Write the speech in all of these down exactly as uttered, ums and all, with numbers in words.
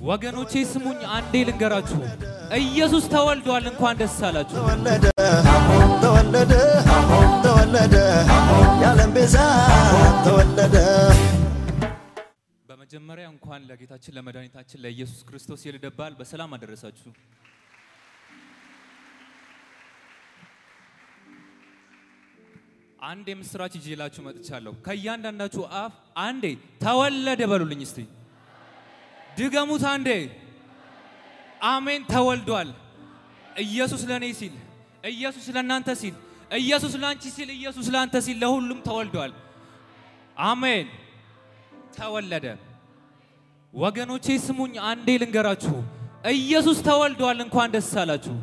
ወገኖቼ ስሙኝ አንዴ ልንገራችሁ ኢየሱስ ተወልዷል እንኳን ደስ አላችሁ ተወለደ ተወለደ ተወለደ ያለም ቤዛ ተወለደ በመጀመሪያ እንኳን ለጌታችን ለመድኃኒታችን ለኢየሱስ ክርስቶስ የልደት በዓል በሰላም አደረሳችሁ አንዴ ምስራች ይዤላችሁ መጥቻለሁ ከያንዳንዳችሁ አፍ አንዴ ተወለደ በሉልኝ እስቲ ድገሙት አንዴ አሜን ተወልዷል ኢየሱስ ለኔ ሲል ኢየሱስ ለናንተ ሲል ኢየሱስ ላንቺ ሲል ኢየሱስ ላንተ ሲል ለሁሉም ተወልዷል አሜን ተወለደ ወገኖቼ ስሙኝ አንዴ ልንገራችሁ ኢየሱስ ተወልዷል እንኳን ደስ አላችሁ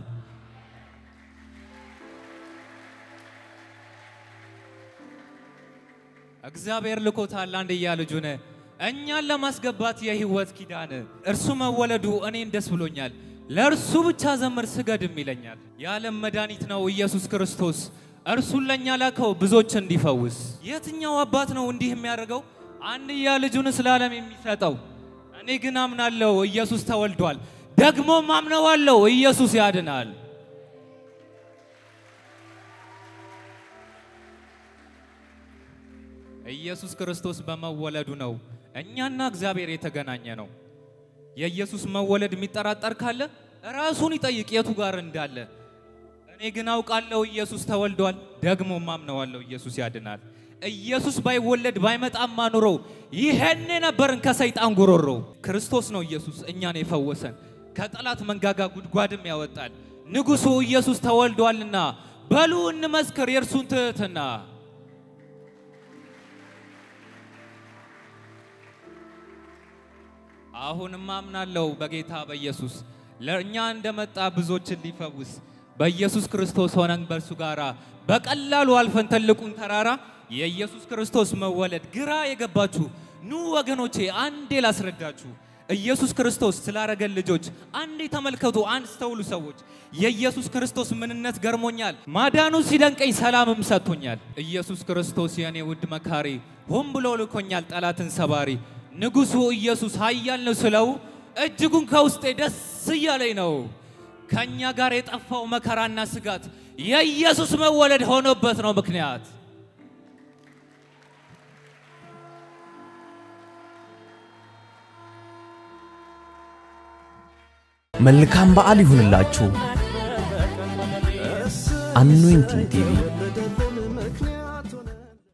እግዚአብሔር ልኮታል አንድያ ልጁን እኛን ለማስገባት የህይወት ኪዳን እርሱ መወለዱ እኔን ደስ ብሎኛል ለእርሱ ብቻ ዘምር ስገድም ይለኛል የዓለም መድኃኒት ነው ኢየሱስ ክርስቶስ እርሱን ለኛ ላከው ብዙዎች እንዲፈውስ የትኛው አባት ነው እንዲህ የሚያደርገው አንድያ ልጁን ስለ ዓለም የሚሰጠው እኔ ግን አምናለሁ ኢየሱስ ተወልዷል ደግሞ ማምነዋለሁ ኢየሱስ ያድናል ኢየሱስ ክርስቶስ በመወለዱ ነው እኛና እግዚአብሔር የተገናኘ ነው የኢየሱስ መወለድ የሚጠራጠር ካለ ራሱን ይጠይቅ የቱ ጋር እንዳለ እኔ ግን አውቃለሁ ኢየሱስ ተወልዷል ደግሞ ማምነዋለሁ ኢየሱስ ያድናል ኢየሱስ ባይወለድ ባይመጣም ማኑሮ ይሄን ነበርን ከሰይጣን ጉሮሮ ክርስቶስ ነው ኢየሱስ እኛን የፈወሰን ከጠላት መንጋጋ ጉድጓድም ያወጣል ንጉሱ ኢየሱስ ተወልዷልና በሉ እንመስክር የእርሱን ትህትና አሁንም አምናለሁ በጌታ በኢየሱስ ለኛ እንደመጣ ብዙዎችን ሊፈውስ በኢየሱስ ክርስቶስ ሆነን በርሱ ጋራ በቀላሉ አልፈን ተልቁን ተራራ የኢየሱስ ክርስቶስ መወለድ ግራ የገባችሁ ኑ ወገኖቼ አንዴ ላስረዳችሁ ኢየሱስ ክርስቶስ ስላረገን ልጆች አንዴ ተመልከቱ አንስተውሉ ሰዎች የኢየሱስ ክርስቶስ ምንነት ገርሞኛል ማዳኑ ሲደንቀኝ ሰላምም ሰጥቶኛል ኢየሱስ ክርስቶስ የኔ ውድ መካሪ ሆም ብሎ ልኮኛል ጠላትን ሰባሪ ንጉሱ ኢየሱስ ኃያል ነው ስለው እጅጉን ከውስጤ ደስ ይያለኝ ነው ከኛ ጋር የጠፋው መከራና ስጋት የኢየሱስ መወለድ ሆኖበት ነው ምክንያት መልካም በዓል ይሁንላችሁ አኖይንቲንግ ቲቪ